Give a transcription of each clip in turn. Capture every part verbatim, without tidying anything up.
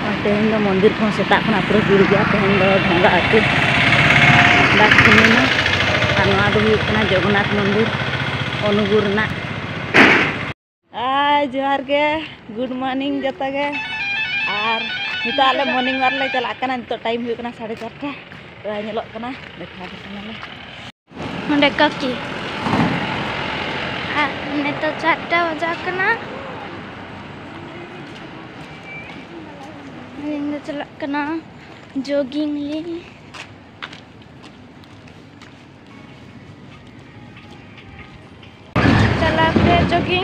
तेहन दो मंदिर को सेता खना पूरा भीड़ गया तेहन दो ढोंगा आते दास पूर्णिमा और नवा दो हुयुग कना जगन्नाथ मंदिर अनुगुर ना आ जोहार के गुड मॉर्निंग जता के और नित आले मॉर्निंग वार ले चला कना नित टाइम हुयुग कना साढ़े चारटा तो नेलोक कना देखा कना नोंडे काकी आ नित चारटा बजा कना ᱤᱧ ᱫᱚ ᱪᱟᱞᱟᱜ ᱠᱟᱱᱟ ᱡᱚᱜᱤᱝ ᱞᱤᱧ ᱪᱟᱞᱟᱣ ᱯᱮ ᱡᱚᱜᱤᱝ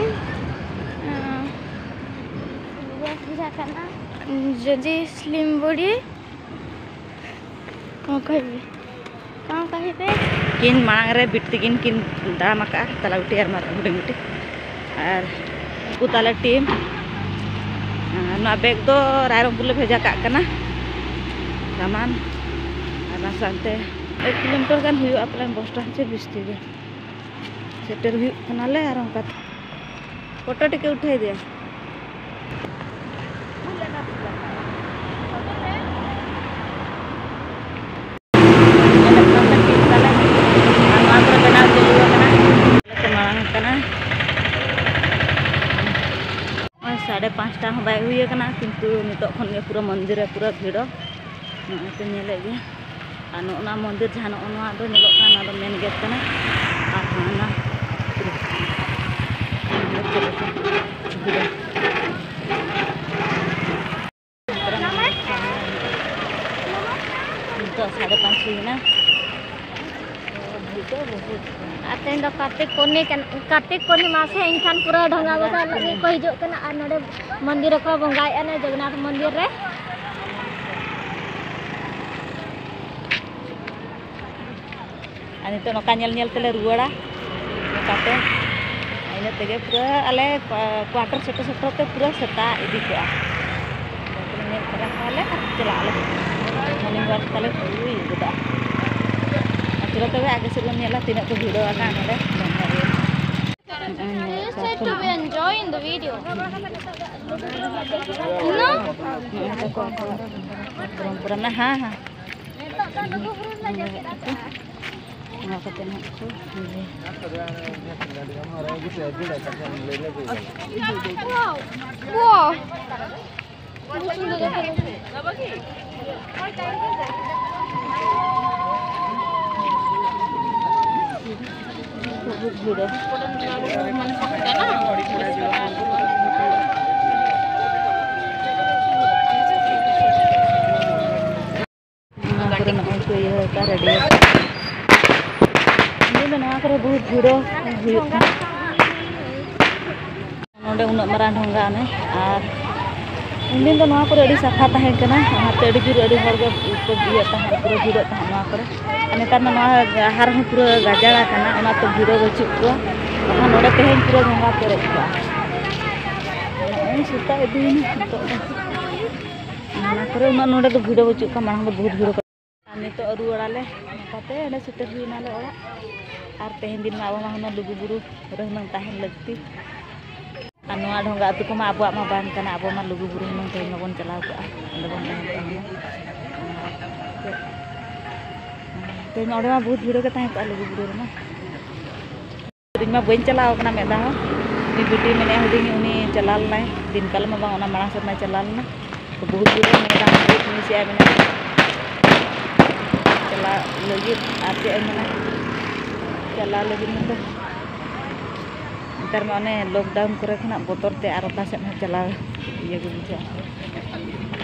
बुझा करना जदि स्लिम बॉडी कौन कहिबे कौन कहिबे किन मांग रे बिट्टी किन किन दाम का तला उठी और मार हुडिंग उठी और को ताला टीम ना बैग दो रायरंगपुर ले भेजा का करना सामान और ना सानते एक किलोमीटर गान हुई अपने बस स्टैंड से बिस्ती दे सेटर हुई कना ले और उनका फोटो टिके उठाई दिया साढ़े पाँचटा बै हुई किंतु नित पूरा मंदिर पूरा भीड़ ना मंदिर जहाँ ना मेन गेट साढ़े पाँच हुई तेन दो कार्तिक पूर्णि कार्तिक पूर्णिमा से इनखान पूरा ढंगा बसा लगे को हिजुक कना और नोडे मंदिर को बंगाए ने जगन्नाथ मंदिर रे नित नौका नेल नेल तेले रुवाड़ा नौकाते इन तेगे पूरा आले क्वार्टर सेटर सेटर ते पूरा सेता इदी को नेल करा ताले चला आले मॉर्निंग वॉक ताले हुई गुदा चलो तबे आगे से नेला तीन तो भिड़ो आका नोडे said to be enjoying the video. No? Pernah ha ha. Nggak ketemu aku. Wow. Wow. बहुत भीड़ बहुत भीड़ उन मारा ढोंगा ने और दिन तो साफा तहन जोर पूरा भीड़ नेतार आहार पूरा गाजाड़ा तो भीड़ बचू को नोड़े तेहन पूरा ढोंगा पेरे सेता इदीना नोड़े तो भीड़ बचू का मांग बहुत भीड़ नित रुआड़ाले नकाते सेटर हुईनाले ओड़ा और तेहन दिन अब लुगुबुरु हुनंग तहन लगती और नवा ढोंगा अतु को अब अब लुगुबुरु हुनंग तेहन बन चलाव का बन तेहन ओडे बहुत भीड़ के तहन लुगुबुरु रे मा बन चलाव कना मेदा बिटी मेने हुडिंग उनी चला लना दिन काल में बांग मांग से चला लना तो बहुत भीड़ मेदा बहुत मिसिया मेना चला लगे आते मेना चला लगे तो नतर में लॉकडाउन करे खना बतर ते और से चला ये बुझा